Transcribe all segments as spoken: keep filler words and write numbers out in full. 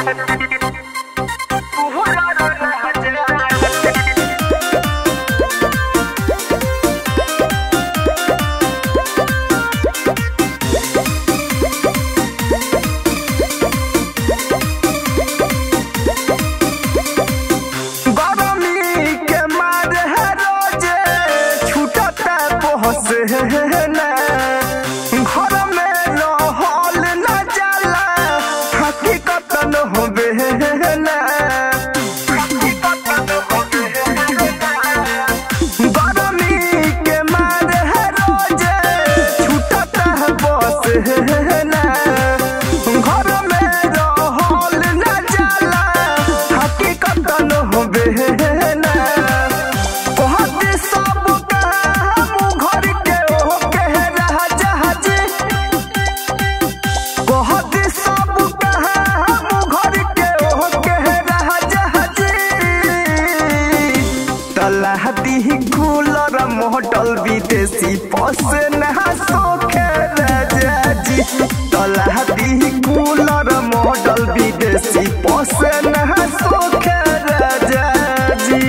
Cooler मोटल विदेशी पसे नहा सोखे राजाजी तलाती कूलर मोटल विदेशी पसे नहा सोखे राजाजी।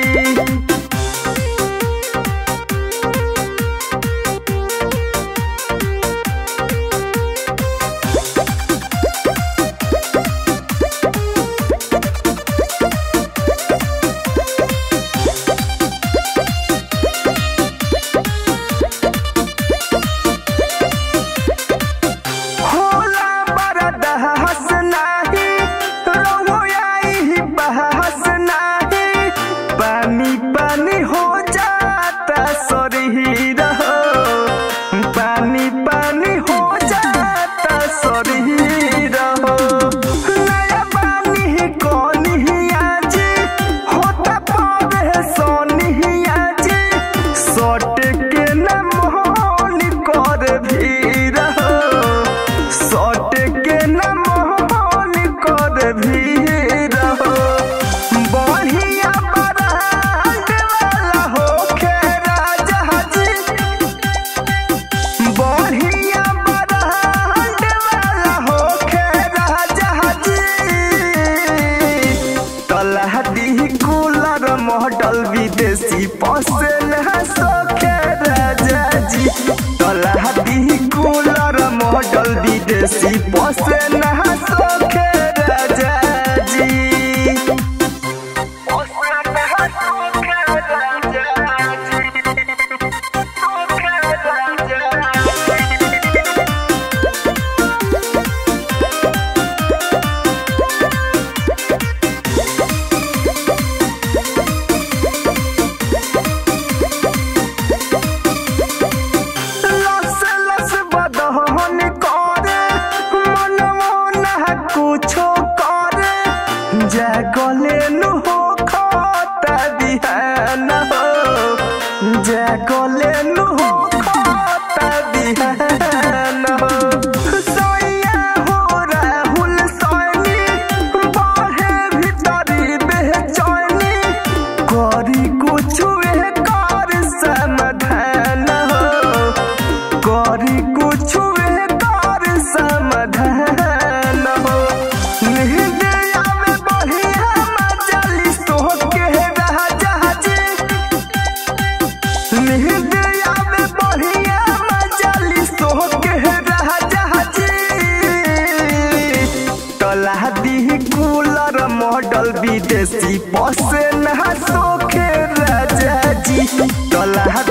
मोटल विदेशी पसे नहा सोखे राजाजी तलाती कूलर मोटल विदेशी पसे नहा सोखे राजाजी। जागले नु हो खाता बिहान हो जागले नु हो खाता बिहान हो सोया हो राहुल सोनी बाहे भीतरी बेचैनी करी कुछ कर समाधान हो करी कुछ कर समाधान हो। तलाती कूलर मोटल विदेशी पसे नहा सोखे राजाजी तला